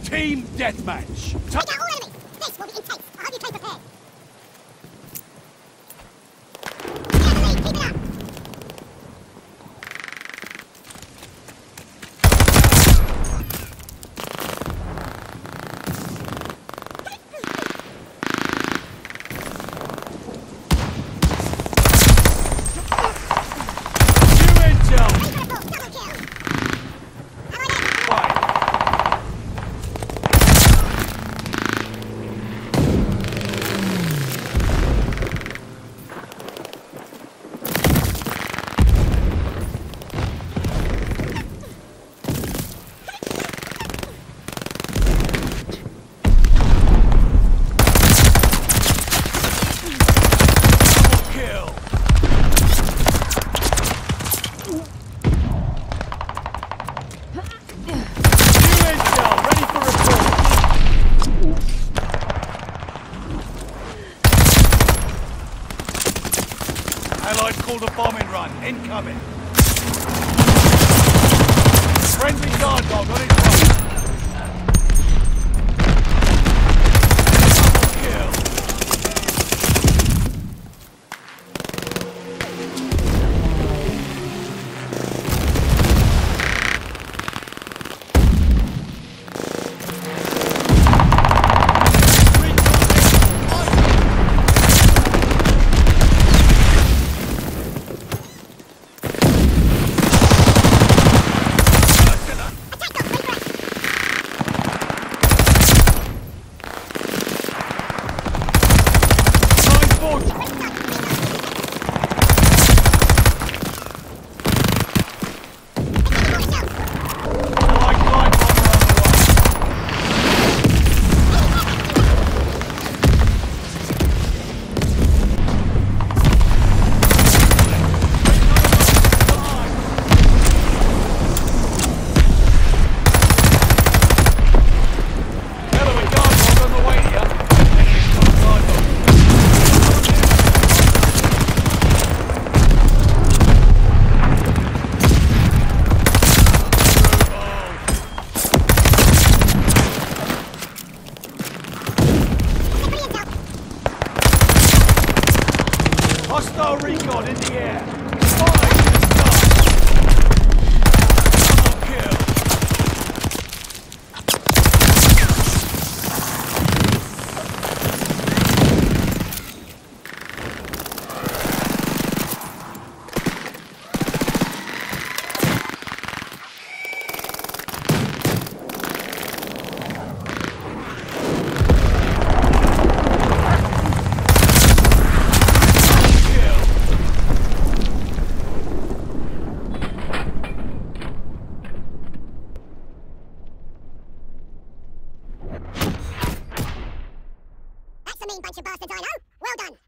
Team deathmatch. Take out all enemies! This will be intense. I hope you came prepared. Get the lead, keep it up! Allied called a bombing run. Incoming. Friendly guard dog on its way. Hostile recon in the air. Fire in the sky. Double kill. That's a mean bunch of bastards, I know. Well done.